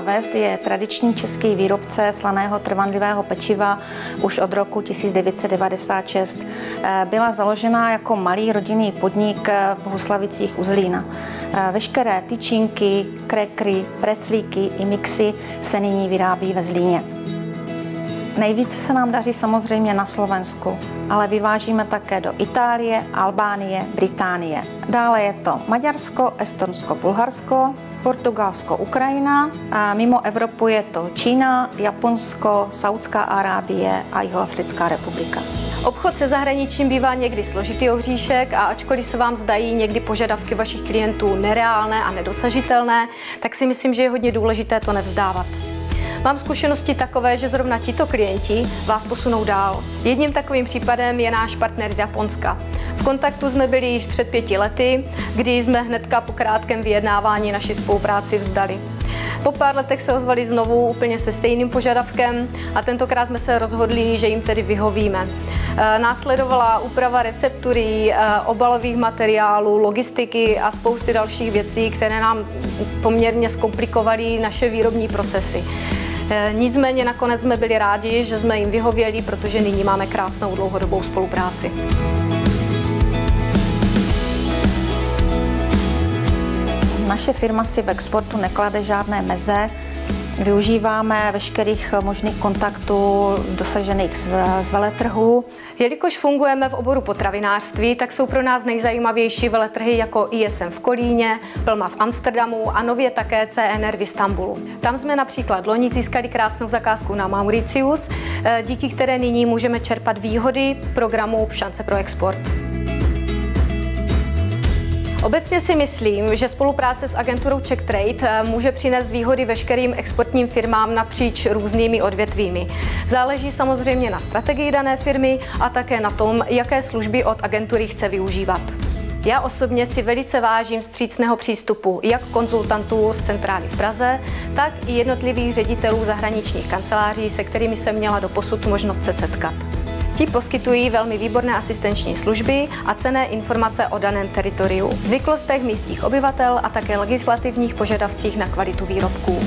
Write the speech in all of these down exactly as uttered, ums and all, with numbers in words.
West je tradiční český výrobce slaného trvanlivého pečiva už od roku tisíc devět set devadesát šest. Byla založena jako malý rodinný podnik v Bohuslavicích u Zlína. Veškeré tyčinky, krekry, preclíky i mixy se nyní vyrábí ve Zlíně. Nejvíce se nám daří samozřejmě na Slovensku, ale vyvážíme také do Itálie, Albánie, Británie. Dále je to Maďarsko, Estonsko, Bulharsko, Portugalsko, Ukrajina a mimo Evropu je to Čína, Japonsko, Saudská Arábie a Jihoafrická republika. Obchod se zahraničím bývá někdy složitý ohříšek a ačkoliv se vám zdají někdy požadavky vašich klientů nereálné a nedosažitelné, tak si myslím, že je hodně důležité to nevzdávat. Mám zkušenosti takové, že zrovna tito klienti vás posunou dál. Jedním takovým případem je náš partner z Japonska. V kontaktu jsme byli již před pěti lety, kdy jsme hnedka po krátkém vyjednávání naši spolupráci vzdali. Po pár letech se ozvali znovu úplně se stejným požadavkem a tentokrát jsme se rozhodli, že jim tedy vyhovíme. Následovala úprava receptury, obalových materiálů, logistiky a spousty dalších věcí, které nám poměrně zkomplikovaly naše výrobní procesy. Nicméně nakonec jsme byli rádi, že jsme jim vyhověli, protože nyní máme krásnou dlouhodobou spolupráci. Naše firma si v exportu neklade žádné meze. Využíváme veškerých možných kontaktů dosažených z veletrhů. Jelikož fungujeme v oboru potravinářství, tak jsou pro nás nejzajímavější veletrhy jako I S M v Kolíně, Plma v Amsterdamu a nově také C N R v Istanbulu. Tam jsme například loni získali krásnou zakázku na Mauritius, díky které nyní můžeme čerpat výhody programu Šance pro export. Obecně si myslím, že spolupráce s agenturou Czech Trade může přinést výhody veškerým exportním firmám napříč různými odvětvími. Záleží samozřejmě na strategii dané firmy a také na tom, jaké služby od agentury chce využívat. Já osobně si velice vážím vstřícného přístupu jak konzultantů z centrály v Praze, tak i jednotlivých ředitelů zahraničních kanceláří, se kterými jsem měla doposud možnost se setkat. Ti poskytují velmi výborné asistenční služby a cenné informace o daném teritoriu, zvyklostech místních obyvatel a také legislativních požadavcích na kvalitu výrobků.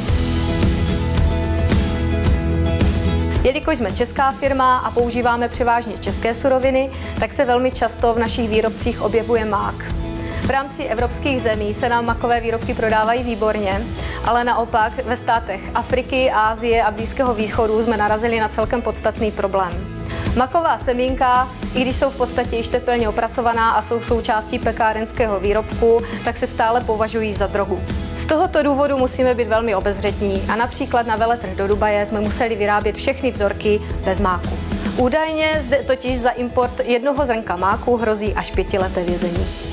Jelikož jsme česká firma a používáme převážně české suroviny, tak se velmi často v našich výrobcích objevuje mák. V rámci evropských zemí se nám makové výrobky prodávají výborně, ale naopak ve státech Afriky, Asie a Blízkého východu jsme narazili na celkem podstatný problém. Maková semínka, i když jsou v podstatě již tepelně opracovaná a jsou součástí pekárenského výrobku, tak se stále považují za drogu. Z tohoto důvodu musíme být velmi obezřetní a například na veletrh do Dubaje jsme museli vyrábět všechny vzorky bez máku. Údajně zde totiž za import jednoho zrnka máku hrozí až pětileté vězení.